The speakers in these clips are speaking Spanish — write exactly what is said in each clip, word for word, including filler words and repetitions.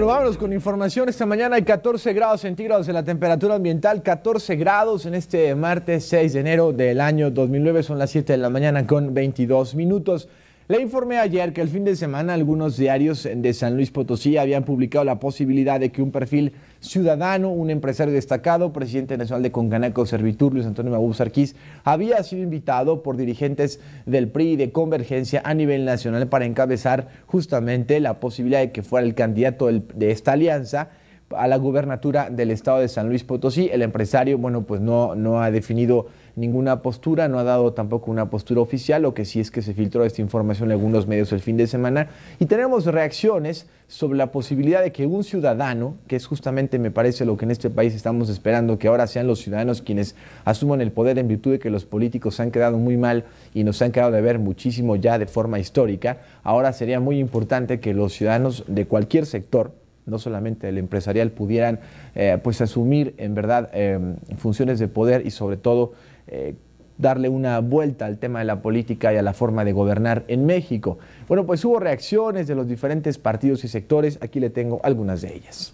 Bueno, vámonos con información. Esta mañana hay catorce grados centígrados en la temperatura ambiental, catorce grados en este martes seis de enero del año dos mil nueve, son las siete de la mañana con veintidós minutos. Le informé ayer que el fin de semana algunos diarios de San Luis Potosí habían publicado la posibilidad de que un perfil ciudadano, un empresario destacado, presidente nacional de Concanaco Servitur, Luis Antonio Mabú Sarkis, había sido invitado por dirigentes del P R I y de Convergencia a nivel nacional para encabezar justamente la posibilidad de que fuera el candidato de esta alianza a la gubernatura del estado de San Luis Potosí. El empresario, bueno, pues no, no ha definido ninguna postura, no ha dado tampoco una postura oficial. Lo que sí es que se filtró esta información en algunos medios el fin de semana y tenemos reacciones sobre la posibilidad de que un ciudadano, que es justamente, me parece, lo que en este país estamos esperando, que ahora sean los ciudadanos quienes asuman el poder en virtud de que los políticos se han quedado muy mal y nos han quedado de ver muchísimo ya de forma histórica. Ahora sería muy importante que los ciudadanos de cualquier sector, no solamente el empresarial, pudieran eh, pues asumir en verdad eh, funciones de poder y sobre todo eh, darle una vuelta al tema de la política y a la forma de gobernar en México. Bueno, pues hubo reacciones de los diferentes partidos y sectores, aquí le tengo algunas de ellas.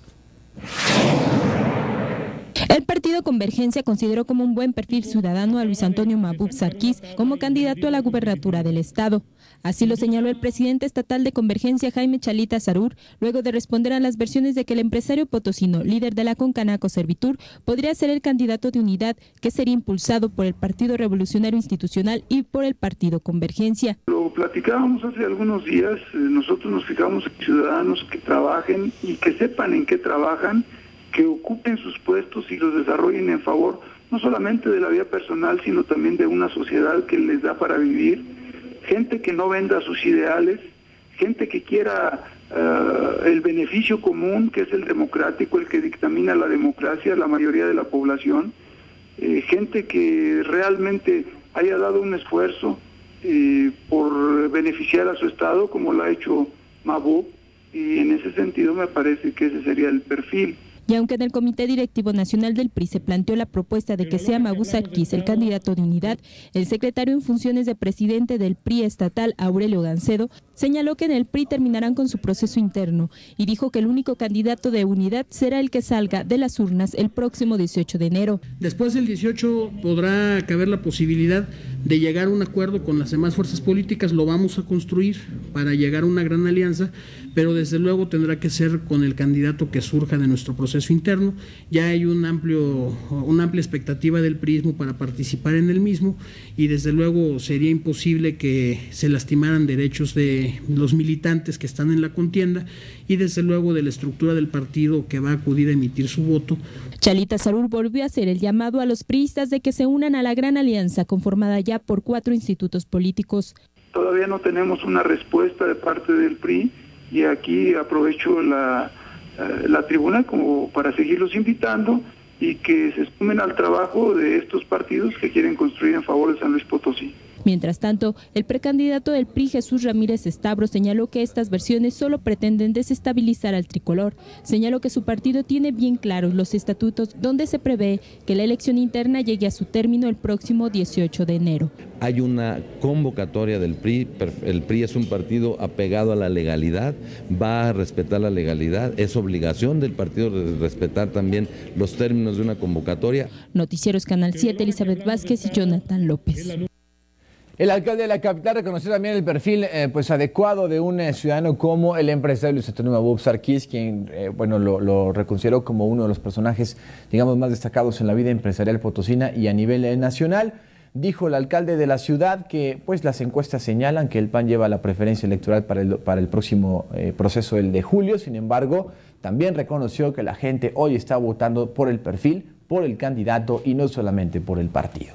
El partido Convergencia consideró como un buen perfil ciudadano a Luis Antonio Mabú Sarkis como candidato a la gubernatura del estado. Así lo señaló el presidente estatal de Convergencia, Jaime Chalita Sarur, luego de responder a las versiones de que el empresario potosino, líder de la Concanaco Servitur, podría ser el candidato de unidad que sería impulsado por el Partido Revolucionario Institucional y por el partido Convergencia. Lo platicábamos hace algunos días, nosotros nos fijamos en ciudadanos que trabajen y que sepan en qué trabajan, que ocupen sus puestos y los desarrollen en favor no solamente de la vida personal, sino también de una sociedad que les da para vivir, gente que no venda sus ideales, gente que quiera uh, el beneficio común, que es el democrático, el que dictamina la democracia, la mayoría de la población, eh, gente que realmente haya dado un esfuerzo eh, por beneficiar a su estado, como lo ha hecho Mabú, y en ese sentido me parece que ese sería el perfil. Y aunque en el Comité Directivo Nacional del P R I se planteó la propuesta de que sea Mabú Sarkis el candidato de unidad, el secretario en funciones de presidente del P R I estatal, Aurelio Gancedo, señaló que en el P R I terminarán con su proceso interno y dijo que el único candidato de unidad será el que salga de las urnas el próximo dieciocho de enero. Después del dieciocho podrá caber la posibilidad de llegar a un acuerdo con las demás fuerzas políticas, lo vamos a construir para llegar a una gran alianza, pero desde luego tendrá que ser con el candidato que surja de nuestro proceso interno. Ya hay un amplio, una amplia expectativa del prismo para participar en el mismo y desde luego sería imposible que se lastimaran derechos de los militantes que están en la contienda y desde luego de la estructura del partido que va a acudir a emitir su voto. Chalita Sarur volvió a hacer el llamado a los priistas de que se unan a la gran alianza conformada ya por cuatro institutos políticos. Todavía no tenemos una respuesta de parte del P R I y aquí aprovecho la, la tribuna como para seguirlos invitando y que se sumen al trabajo de estos partidos que quieren construir en favor de San Luis Potosí. Mientras tanto, el precandidato del P R I, Jesús Ramírez Estabro, señaló que estas versiones solo pretenden desestabilizar al tricolor. Señaló que su partido tiene bien claros los estatutos donde se prevé que la elección interna llegue a su término el próximo dieciocho de enero. Hay una convocatoria del P R I, el P R I es un partido apegado a la legalidad, va a respetar la legalidad, es obligación del partido de respetar también los términos de una convocatoria. Noticieros Canal siete, Elizabeth Vázquez y Jonathan López. El alcalde de la capital reconoció también el perfil eh, pues adecuado de un eh, ciudadano como el empresario Luis Antonio Mabú Sarkis, quien eh, bueno, lo, lo reconsideró como uno de los personajes, digamos, más destacados en la vida empresarial potosina y a nivel eh, nacional. Dijo el alcalde de la ciudad que pues las encuestas señalan que el P A N lleva la preferencia electoral para el, para el próximo eh, proceso, el de julio. Sin embargo, también reconoció que la gente hoy está votando por el perfil, por el candidato y no solamente por el partido.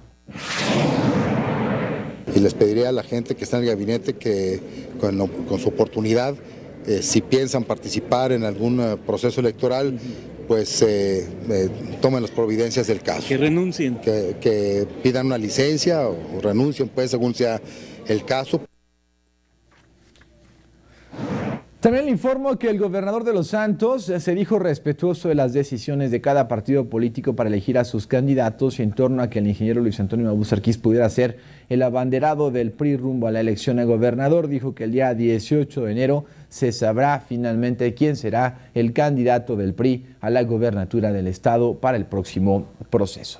Y les pediría a la gente que está en el gabinete que con, con su oportunidad, eh, si piensan participar en algún uh, proceso electoral, pues eh, eh, tomen las providencias del caso. Que renuncien. Que, que pidan una licencia o, o renuncien, pues según sea el caso. También le informo que el gobernador de Los Santos se dijo respetuoso de las decisiones de cada partido político para elegir a sus candidatos y en torno a que el ingeniero Luis Antonio Mabú Sarkis pudiera ser el abanderado del P R I rumbo a la elección a gobernador. Dijo que el día dieciocho de enero se sabrá finalmente quién será el candidato del P R I a la gobernatura del estado para el próximo proceso.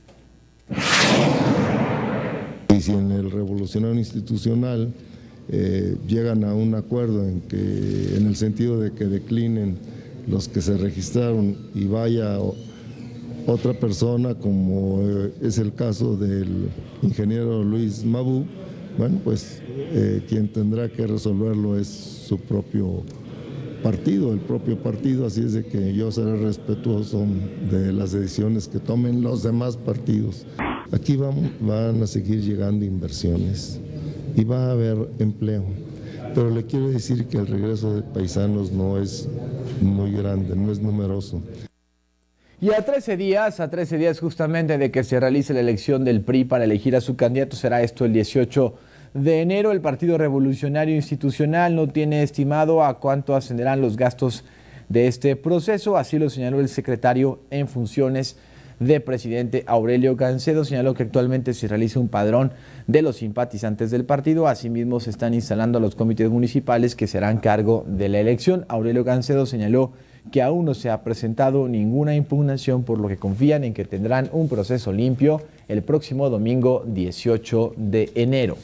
Y si en el revolucionario institucional Eh, llegan a un acuerdo en que, en el sentido de que declinen los que se registraron y vaya otra persona, como eh, es el caso del ingeniero Luis Mabú, bueno, pues eh, quien tendrá que resolverlo es su propio partido, el propio partido, así es de que yo seré respetuoso de las decisiones que tomen los demás partidos. Aquí van, van a seguir llegando inversiones y va a haber empleo, pero le quiero decir que el regreso de paisanos no es muy grande, no es numeroso. Y a trece días, a trece días justamente de que se realice la elección del P R I para elegir a su candidato, será esto el dieciocho de enero, el Partido Revolucionario Institucional no tiene estimado a cuánto ascenderán los gastos de este proceso, así lo señaló el secretario en funciones de presidente Aurelio Gancedo. Señaló que actualmente se realiza un padrón de los simpatizantes del partido, asimismo se están instalando los comités municipales que se harán cargo de la elección. Aurelio Gancedo señaló que aún no se ha presentado ninguna impugnación, por lo que confían en que tendrán un proceso limpio el próximo domingo dieciocho de enero.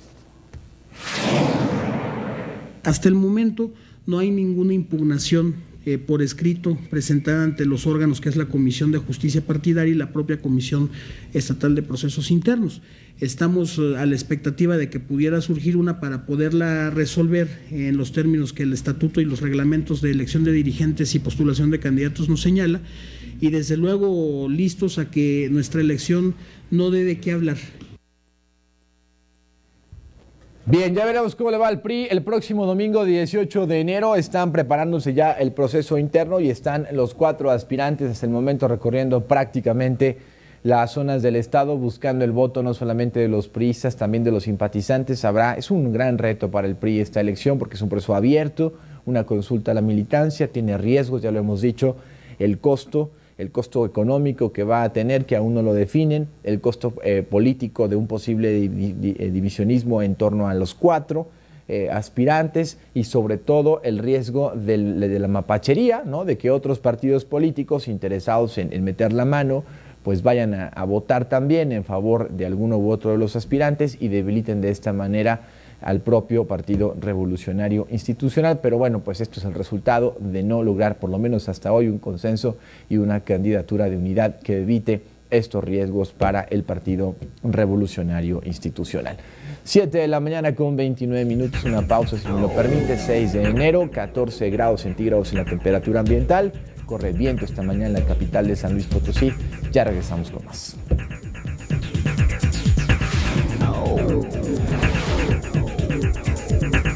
Hasta el momento no hay ninguna impugnación Eh, por escrito presentada ante los órganos que es la Comisión de Justicia Partidaria y la propia Comisión Estatal de Procesos Internos. Estamos eh, a la expectativa de que pudiera surgir una para poderla resolver en los términos que el estatuto y los reglamentos de elección de dirigentes y postulación de candidatos nos señala, y desde luego listos a que nuestra elección no dé de qué hablar. Bien, ya veremos cómo le va al P R I el próximo domingo dieciocho de enero. Están preparándose ya el proceso interno y están los cuatro aspirantes hasta el momento recorriendo prácticamente las zonas del estado buscando el voto no solamente de los priistas, también de los simpatizantes. Habrá, es un gran reto para el P R I esta elección porque es un proceso abierto, una consulta a la militancia, tiene riesgos, ya lo hemos dicho, el costo. el costo económico que va a tener, que aún no lo definen, el costo eh, político de un posible di di divisionismo en torno a los cuatro eh, aspirantes y sobre todo el riesgo del, de la mapachería, ¿no? De que otros partidos políticos interesados en, en meter la mano pues vayan a, a votar también en favor de alguno u otro de los aspirantes y debiliten de esta manera al propio Partido Revolucionario Institucional. Pero bueno, pues esto es el resultado de no lograr, por lo menos hasta hoy, un consenso y una candidatura de unidad que evite estos riesgos para el Partido Revolucionario Institucional. siete de la mañana con veintinueve minutos, una pausa si me lo permite, seis de enero, catorce grados centígrados en la temperatura ambiental, corre viento esta mañana en la capital de San Luis Potosí. Ya regresamos con más. Oh.